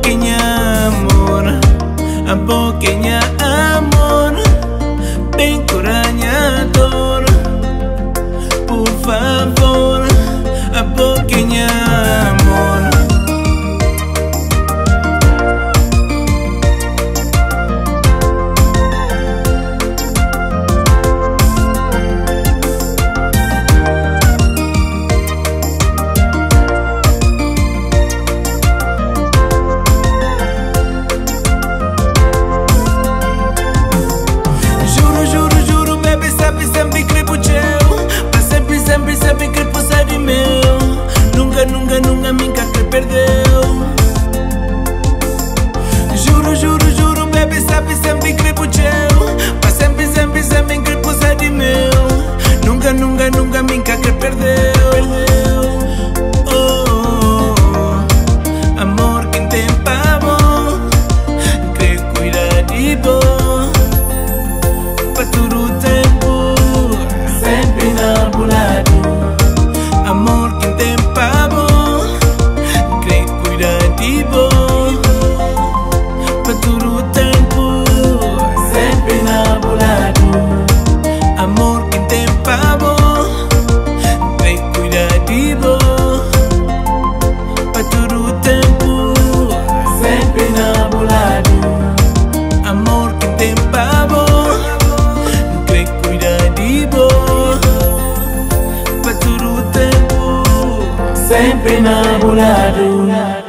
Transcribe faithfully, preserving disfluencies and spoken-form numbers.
pouquinho amor, a pouquinho amor, bem coranhador. Por favor, a pouquinho amor. Nunca, nunca, nunca me que perdeu. Juro, juro, juro, baby, sabe sempre que puxeu. Mas sempre, sempre, sempre que puxa de meu. Nunca, nunca, nunca me que perdeu. Oh, oh, oh. Amor que tem pavor, que cuida de bom. Para todo o tempo, sempre enamorado. Amor que tem pavor, crê cuidar de bom. Para todo o tempo, sempre enamorado. Amor que tem pavor, crê cuidar de bom. Para todo o tempo, sempre enamorado. Amor que tem pavor, crê cuidar de bom. Para todo o tempo, sempre enamorado.